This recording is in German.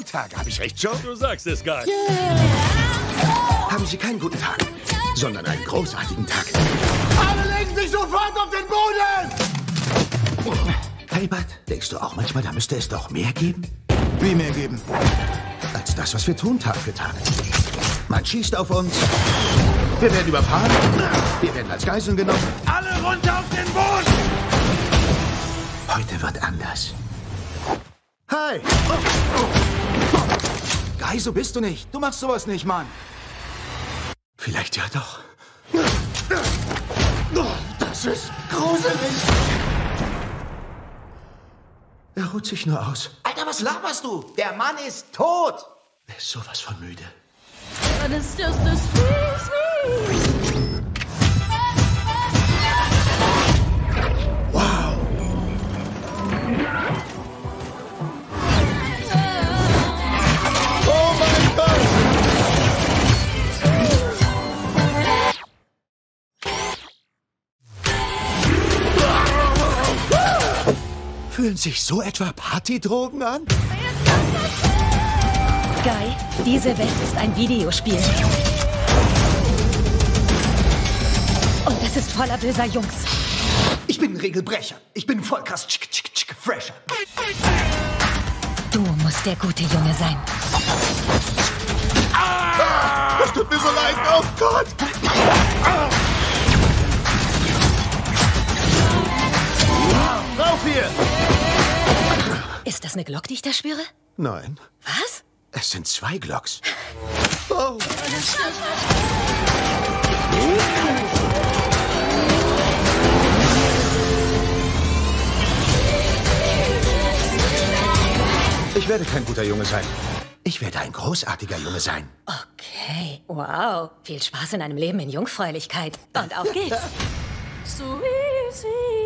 Tage. Habe ich recht, Joe? Du sagst es, Guy. Haben Sie keinen guten Tag, sondern einen großartigen Tag. Alle legen sich sofort auf den Boden! Hey, Bud, denkst du auch manchmal, da müsste es doch mehr geben? Wie mehr geben? Als das, was wir tun Tag für Tag. Man schießt auf uns. Wir werden überfahren. Wir werden als Geiseln genommen. Alle runter auf den Boden! Heute wird anders. Hi! Guy, so bist du nicht. Du machst sowas nicht, Mann. Vielleicht ja doch. Das ist gruselig. Er ruht sich nur aus. Alter, was laberst du? Der Mann ist tot! Er ist sowas von müde. But it's just a squeeze me. Wow. Oh mein Gott! Fühlen sich so etwa Partydrogen an? Guy, diese Welt ist ein Videospiel. Und es ist voller böser Jungs. Ich bin ein Regelbrecher. Ich bin voll krass fresher. Du musst der gute Junge sein. Das tut mir so leid. Oh Gott! Rauf hier! Ist das eine Glock, die ich da spüre? Nein, Was? es sind 2 Glocks. Oh. Ich werde kein guter Junge sein. Ich werde ein großartiger Junge sein. Okay, wow. Viel Spaß in einem Leben in Jungfräulichkeit. Und auf geht's. So easy.